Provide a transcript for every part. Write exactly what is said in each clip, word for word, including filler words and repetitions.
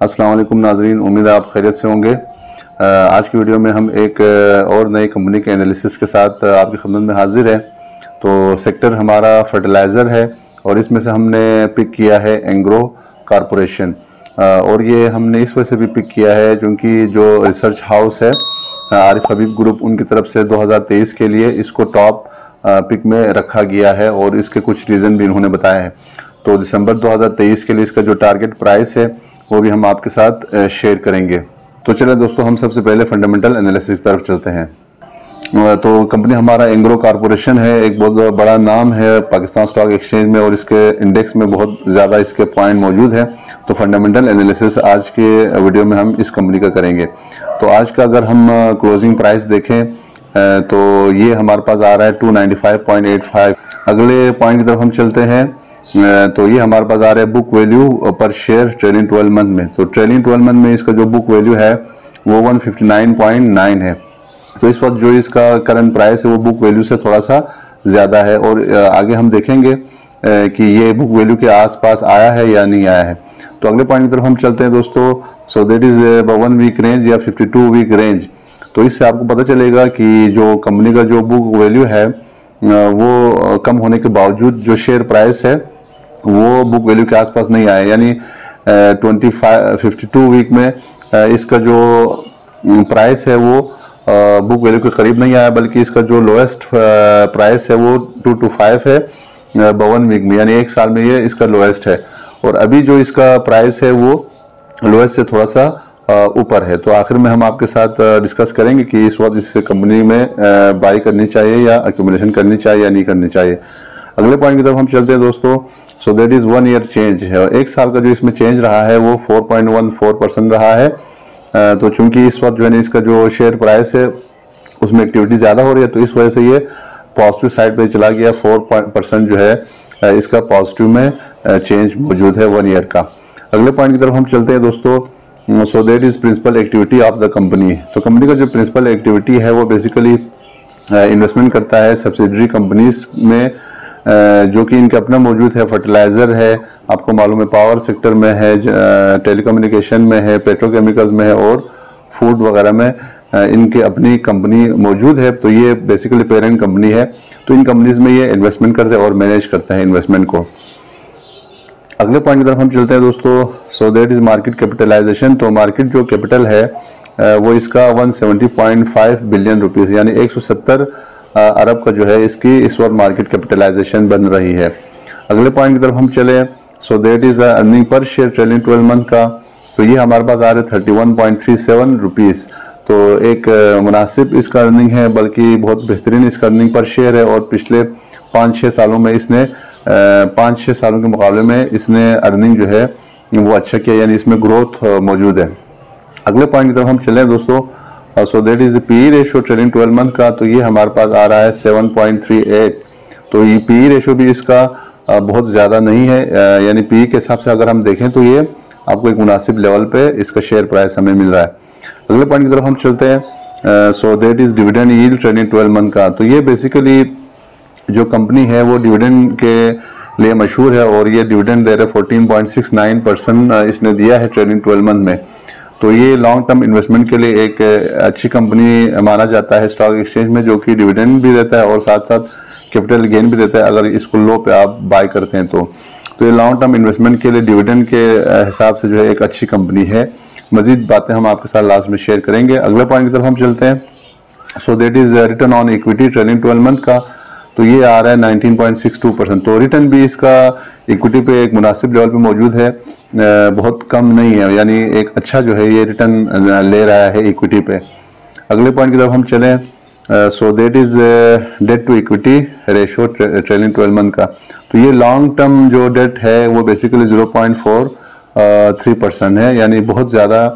अस्सलाम वालेकुम नाजरीन, उम्मीद है आप खैरियत से होंगे। आज की वीडियो में हम एक और नई कंपनी के एनालिसिस के साथ आपकी खिदमत में हाजिर है। तो सेक्टर हमारा फर्टिलाइज़र है और इसमें से हमने पिक किया है एंग्रो कॉरपोरेशन। और ये हमने इस वजह से भी पिक किया है क्योंकि जो रिसर्च हाउस है आरिफ हबीब ग्रुप, उनकी तरफ से दो हज़ार तेईस के लिए इसको टॉप पिक में रखा गया है और इसके कुछ रीज़न भी इन्होंने बताए हैं। तो दिसंबर दो हज़ार तेईस के लिए इसका जो टारगेट प्राइस है वो भी हम आपके साथ शेयर करेंगे। तो चलिए दोस्तों, हम सबसे पहले फंडामेंटल एनालिसिस की तरफ चलते हैं। तो कंपनी हमारा एंग्रो कॉरपोरेशन है, एक बहुत बड़ा नाम है पाकिस्तान स्टॉक एक्सचेंज में और इसके इंडेक्स में बहुत ज़्यादा इसके पॉइंट मौजूद हैं। तो फंडामेंटल एनालिसिस आज के वीडियो में हम इस कंपनी का करेंगे। तो आज का अगर हम क्लोजिंग प्राइस देखें तो ये हमारे पास आ रहा है two ninety five point eight five. अगले पॉइंट की तरफ हम चलते हैं तो ये हमारे पास आ रहा है बुक वैल्यू पर शेयर ट्रेलिंग ट्वेल्व मंथ में। तो ट्रेलिंग ट्वेल्व मंथ में इसका जो बुक वैल्यू है वो one fifty nine point nine है। तो इस वक्त जो इसका करंट प्राइस है वो बुक वैल्यू से थोड़ा सा ज़्यादा है और आगे हम देखेंगे कि ये बुक वैल्यू के आसपास आया है या नहीं आया है। तो अगले पॉइंट की तरफ हम चलते हैं दोस्तों। So that is one week range या फिफ्टी टू वीक रेंज। तो इससे आपको पता चलेगा कि जो कंपनी का जो बुक वैल्यू है वो कम होने के बावजूद जो शेयर प्राइस है वो बुक वैल्यू के आसपास नहीं आया, यानी twenty five fifty two week में इसका जो प्राइस है वो बुक वैल्यू के करीब नहीं आया, बल्कि इसका जो लोएस्ट प्राइस है वो टू टू फाइव है बावन वीक में, यानी एक साल में ये इसका लोएस्ट है। और अभी जो इसका प्राइस है वो लोएस्ट से थोड़ा सा ऊपर है। तो आखिर में हम आपके साथ डिस्कस करेंगे कि इस वक्त इस कंपनी में बाई करनी चाहिए या एक्यूमुलेशन करनी चाहिए या नहीं करनी चाहिए। अगले पॉइंट की तरफ हम चलते हैं दोस्तों। So that is one year change है, एक साल का जो इसमें चेंज रहा है वो four point one four percent रहा है। तो चूंकि इस वक्त जो है इसका जो शेयर प्राइस है उसमें एक्टिविटी ज़्यादा हो रही है तो इस वजह से ये पॉजिटिव साइड पे चला गया। फोर परसेंट जो है इसका पॉजिटिव में चेंज मौजूद है वन ईयर का। अगले पॉइंट की तरफ हम चलते हैं दोस्तों। So that is principal activity of the company. तो कंपनी का जो प्रिंसिपल एक्टिविटी है वो बेसिकली इन्वेस्टमेंट करता है सब्सिडरी कंपनीज में जो कि इनके अपना मौजूद है। फर्टिलाइज़र है, आपको मालूम है, पावर सेक्टर में है, टेलीकम्युनिकेशन में है, पेट्रोकेमिकल्स में है और फूड वगैरह में इनके अपनी कंपनी मौजूद है। तो ये बेसिकली पेरेंट कंपनी है। तो इन कंपनीज में ये इन्वेस्टमेंट करते हैं और मैनेज करते हैं इन्वेस्टमेंट को। अगले पॉइंट की तरफ हम चलते हैं दोस्तों। So that is market capitalisation. तो मार्केट जो कैपिटल है वो इसका one seventy point five billion rupees यानी एक सौ सत्तर अरब का जो है इसकी इस वक्त मार्केट कैपिटलाइजेशन बन रही है। अगले पॉइंट की तरफ हम चले। So that is earning per share trailing twelve month का। तो ये हमारे पास आ रहे thirty one point three seven rupees. तो एक मुनासिब इसका अर्निंग है, बल्कि बहुत बेहतरीन इसका अर्निंग पर शेयर है और पिछले पाँच छः सालों में इसने पाँच छः सालों के मुकाबले में इसने अर्निंग जो है वो अच्छा किया, यानी इसमें ग्रोथ मौजूद है। अगले पॉइंट की तरफ हम चलें दोस्तों। So that is P ratio trailing twelve month का। तो ये हमारे पास आ रहा है सेवन पॉइंट थ्री एट। तो ये पी रेशो भी इसका बहुत ज़्यादा नहीं है, यानी पी के हिसाब से अगर हम देखें तो ये आपको एक मुनासिब लेवल पे इसका शेयर प्राइस हमें मिल रहा है। अगले पॉइंट की तरफ हम चलते हैं। So that is dividend yield trailing twelve month का। तो ये बेसिकली जो कंपनी है वो डिविडेंड के लिए मशहूर है और ये डिविडेंड दे रहे fourteen point six nine percent इसने दिया है ट्रेलिंग ट्वेल्व मंथ में। तो ये लॉन्ग टर्म इन्वेस्टमेंट के लिए एक अच्छी कंपनी माना जाता है स्टॉक एक्सचेंज में, जो कि डिविडेंड भी देता है और साथ साथ कैपिटल गेन भी देता है अगर इसको लो पे आप बाय करते हैं तो। तो ये लॉन्ग टर्म इन्वेस्टमेंट के लिए डिविडेंड के हिसाब से जो है एक अच्छी कंपनी है। मजीद बातें हम आपके साथ लास्ट में शेयर करेंगे। अगले पॉइंट की तरफ हम चलते हैं। So that is return on equity trailing twelve month का। तो ये आ रहा है nineteen point six two percent. तो रिटर्न भी इसका इक्विटी पे एक मुनासिब लेवल पे मौजूद है, बहुत कम नहीं है, यानी एक अच्छा जो है ये रिटर्न ले रहा है इक्विटी पे। अगले पॉइंट की तरफ हम चलें। So that is debt to equity ratio trailing twelve month का। तो ये लॉन्ग टर्म जो डेट है वो basically zero point four three percent है, यानी बहुत ज़्यादा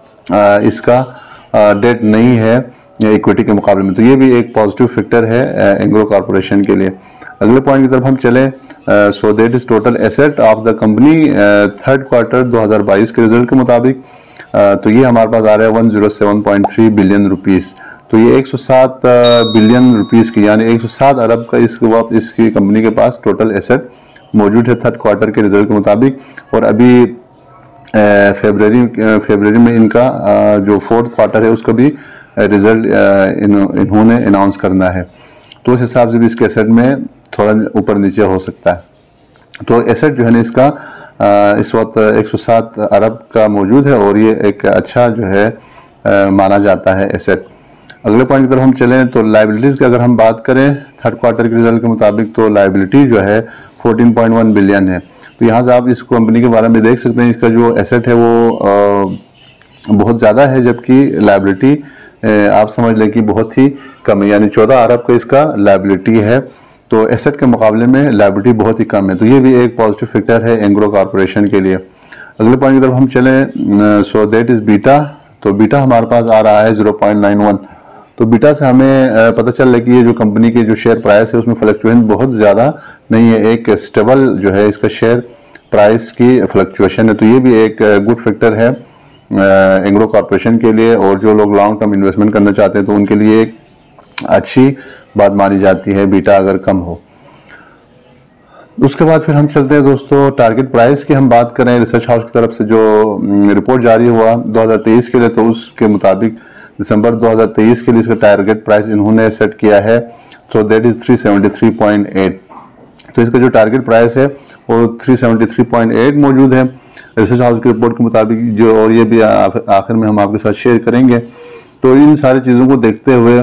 uh, इसका डेट uh, नहीं है इक्विटी के मुकाबले में। तो ये भी एक पॉजिटिव फैक्टर है एंग्रो कॉरपोरेशन के लिए। अगले पॉइंट की तरफ हम चले। So that is total asset of the company third quarter दो हज़ार बाईस के रिजल्ट के मुताबिक। uh, तो ये हमारे पास आ रहा है one zero seven point three billion rupees. तो ये एक सौ सात बिलियन रुपीज़ की यानी एक सौ सात अरब का इस वक्त इसकी कंपनी के पास टोटल एसेट मौजूद है थर्ड क्वार्टर के रिजल्ट के मुताबिक। और अभी फरवरी फरवरी में इनका जो फोर्थ क्वार्टर है उसका भी रिजल्ट इन्होंने अनाउंस करना है, तो उस हिसाब से भी इसके एसेट में थोड़ा ऊपर नीचे हो सकता है। तो एसेट जो है ना इसका इस वक्त एक सौ सात अरब का मौजूद है और ये एक अच्छा जो है माना जाता है एसेट। अगले पॉइंट की तरफ हम चलें तो लाइबिलिटीज़ की अगर हम बात करें थर्ड क्वार्टर के रिजल्ट के मुताबिक तो लाइबिलिटी जो है चौदह पॉइंट एक बिलियन है। तो यहाँ से आप इस कंपनी के बारे में देख सकते हैं, इसका जो एसेट है वो आ, बहुत ज़्यादा है, जबकि लाइबिलिटी आप समझ लें कि बहुत ही कम है, यानी चौदह अरब का इसका लाइबिलिटी है। तो एसेट के मुकाबले में लाइबिलिटी बहुत ही कम है, तो ये भी एक पॉजिटिव फैक्टर है एंग्रो कॉर्पोरेशन के लिए। अगले पॉइंट की तरफ हम चलें, सो दैट इज़ बीटा। तो बीटा हमारे पास आ रहा है ज़ीरो पॉइंट नाइन वन। तो बीटा से हमें पता चल रहा है कि ये जो कंपनी के जो शेयर प्राइस है उसमें फ्लक्चुएशन बहुत ज़्यादा नहीं है, एक स्टेबल जो है इसका शेयर प्राइस की फ्लक्चुएशन है। तो ये भी एक गुड फैक्टर है एंग्रो कॉर्पोरेशन के लिए, और जो लोग लॉन्ग टर्म इन्वेस्टमेंट करना चाहते हैं तो उनके लिए एक अच्छी बात मानी जाती है बीटा अगर कम हो। उसके बाद फिर हम चलते हैं दोस्तों टारगेट प्राइस की हम बात करें। रिसर्च हाउस की तरफ से जो रिपोर्ट जारी हुआ दो हज़ार तेईस के लिए, तो उसके मुताबिक दिसंबर दो हज़ार तेईस के लिए इसका टारगेट प्राइस इन्होंने सेट किया है, सो दैट इज तीन सौ तिहत्तर पॉइंट आठ। तो इसका जो टारगेट प्राइस है वो तीन सौ तिहत्तर पॉइंट आठ मौजूद है रिसर्च हाउस की रिपोर्ट के मुताबिक, जो और ये भी आखिर में हम आपके साथ शेयर करेंगे। तो इन सारी चीज़ों को देखते हुए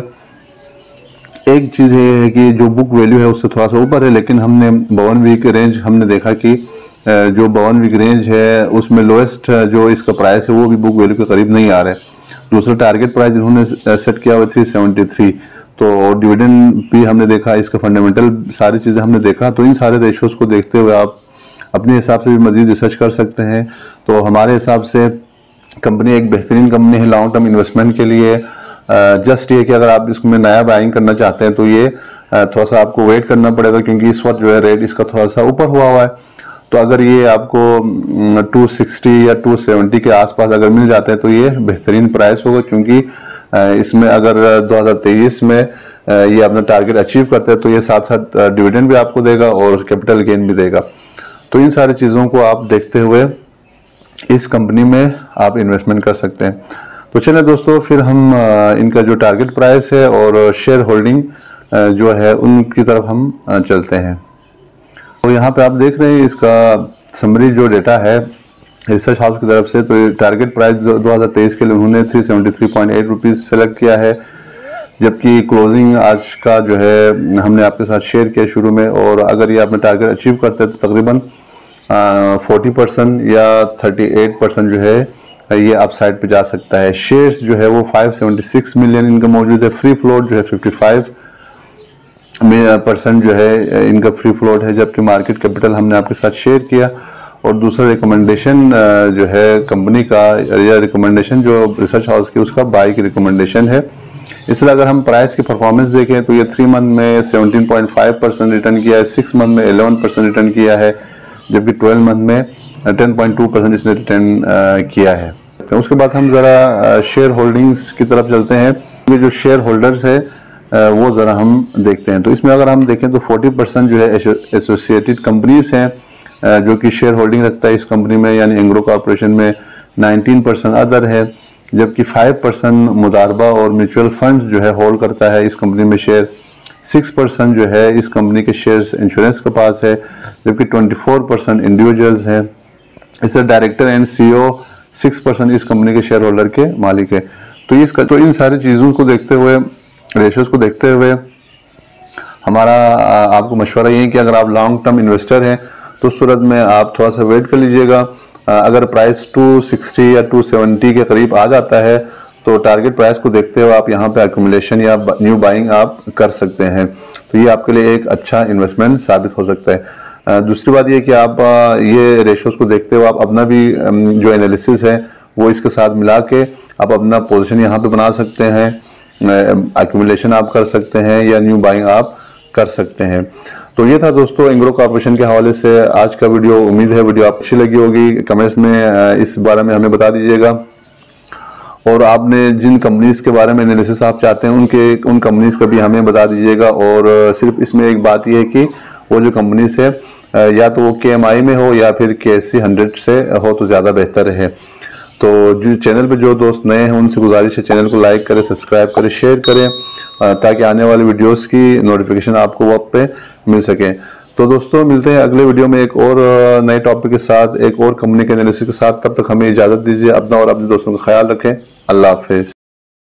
एक चीज़ ये है कि जो बुक वैल्यू है उससे थोड़ा सा ऊपर है, लेकिन हमने बावन वीक रेंज हमने देखा कि जो बावन वीक रेंज है उसमें लोएस्ट जो इसका प्राइस है वो भी बुक वैल्यू के करीब नहीं आ रहा है। दूसरा टारगेट प्राइस इन्होंने सेट किया हुआ तीन सौ तिहत्तर। तो और डिविडेंड भी हमने देखा, इसका फंडामेंटल सारी चीज़ें हमने देखा। तो इन सारे रेशियोज को देखते हुए आप अपने हिसाब से भी मजीद रिसर्च कर सकते हैं। तो हमारे हिसाब से कंपनी एक बेहतरीन कंपनी है लॉन्ग टर्म इन्वेस्टमेंट के लिए। जस्ट ये कि अगर आप इसमें नया बाइंग करना चाहते हैं तो ये थोड़ा सा आपको वेट करना पड़ेगा, क्योंकि इस वक्त जो है रेट इसका थोड़ा सा ऊपर हुआ हुआ है। तो अगर ये आपको दो सौ साठ या दो सौ सत्तर के आसपास अगर मिल जाते हैं तो ये बेहतरीन प्राइस होगा, क्योंकि इसमें अगर दो हज़ार तेईस में ये अपना टारगेट अचीव करते हैं तो ये साथ साथ डिविडेंड भी आपको देगा और कैपिटल गेन भी देगा। तो इन सारी चीज़ों को आप देखते हुए इस कंपनी में आप इन्वेस्टमेंट कर सकते हैं। तो चलिए दोस्तों, फिर हम इनका जो टारगेट प्राइस है और शेयर होल्डिंग जो है उनकी तरफ हम चलते हैं। तो यहाँ पे आप देख रहे हैं इसका समरी जो डेटा है रिसर्च हाउस की तरफ से। तो टारगेट प्राइस दो हज़ार तेईस के लिए उन्होंने तीन सौ तिहत्तर पॉइंट आठ रुपीज़ सेलेक्ट किया है, जबकि क्लोजिंग आज का जो है हमने आपके साथ शेयर किया शुरू में। और अगर ये अपना टारगेट अचीव करते हैं तो तकरीबन चालीस परसेंट या अड़तीस परसेंट जो है ये अपसाइड पे जा सकता है। शेयर्स जो है वो पाँच सौ छिहत्तर मिलियन इनका मौजूद है। फ्री फ्लोट जो है पचपन परसेंट जो है इनका फ्री फ्लोट है, जबकि मार्केट कैपिटल हमने आपके साथ शेयर किया। और दूसरा रिकमेंडेशन जो है कंपनी का या रिकमेंडेशन जो रिसर्च हाउस की उसका बाई की रिकमेंडेशन है। इसलिए अगर हम प्राइस की परफॉर्मेंस देखें तो ये थ्री मंथ में सत्रह पॉइंट पाँच परसेंट रिटर्न किया है, सिक्स मंथ में ग्यारह परसेंट रिटर्न किया है, जबकि ट्वेल्व मंथ में दस पॉइंट दो परसेंट इसने रिटर्न किया है। तो उसके बाद हम ज़रा शेयर होल्डिंग्स की तरफ चलते हैं। ये जो शेयर होल्डर्स है वो ज़रा हम देखते हैं। तो इसमें अगर हम देखें तो चालीस परसेंट जो है एसोसिएटेड कंपनीज हैं जो कि शेयर होल्डिंग रखता है इस कंपनी में, यानी एंग्रो कॉर्पोरेशन में। उन्नीस परसेंट अदर है, जबकि पाँच परसेंट मुदारबा और म्यूचुअल फंड्स जो है होल्ड करता है इस कंपनी में शेयर। छह परसेंट जो है इस कंपनी के शेयर्स इंश्योरेंस के पास है, जबकि चौबीस परसेंट इंडिविजुअल्स हैं। इससे डायरेक्टर एंड सीईओ छह परसेंट इस कंपनी के शेयर होल्डर के मालिक है। तो इसका तो इन सारी चीज़ों को देखते हुए, रेशियोज को देखते हुए हमारा आपको मशवरा ये है कि अगर आप लॉन्ग टर्म इन्वेस्टर हैं तो उस सूरत में आप थोड़ा सा वेट कर लीजिएगा। अगर प्राइस दो सौ साठ या दो सौ सत्तर के करीब आ जाता है तो टारगेट प्राइस को देखते हुए आप यहाँ पे एक्यूमुलेशन या न्यू बाइंग आप कर सकते हैं। तो ये आपके लिए एक अच्छा इन्वेस्टमेंट साबित हो सकता है। दूसरी बात ये कि आप ये रेशियोज को देखते हुए आप अपना भी जो एनालिसिस है वो इसके साथ मिला के आप अपना पोजीशन यहाँ पे बना सकते हैं, एक्यूमुलेशन आप कर सकते हैं या न्यू बाइंग आप कर सकते हैं। तो ये था दोस्तों एंग्रो कॉर्पोरेशन के हवाले से आज का वीडियो। उम्मीद है वीडियो आपको अच्छी लगी होगी। कमेंट्स में इस बारे में हमें बता दीजिएगा, और आपने जिन कंपनीज के बारे में एनालिसिस आप चाहते हैं उनके उन कंपनीज का भी हमें बता दीजिएगा। और सिर्फ इसमें एक बात यह है कि वो जो कंपनीज है या तो वो के एम आई में हो या फिर के एस सी हंड्रेड से हो तो ज़्यादा बेहतर है। तो जो चैनल पे जो दोस्त नए हैं उनसे गुजारिश है चैनल को लाइक करें, सब्सक्राइब करें, शेयर करें, ताकि आने वाली वीडियोस की नोटिफिकेशन आपको वक्त पे मिल सके। तो दोस्तों मिलते हैं अगले वीडियो में एक और नए टॉपिक के साथ, एक और कंपनी के एनालिसिस के साथ। तब तक हमें इजाज़त दीजिए। अपना और अपने दोस्तों का ख्याल रखें। अल्लाह हाफिज़।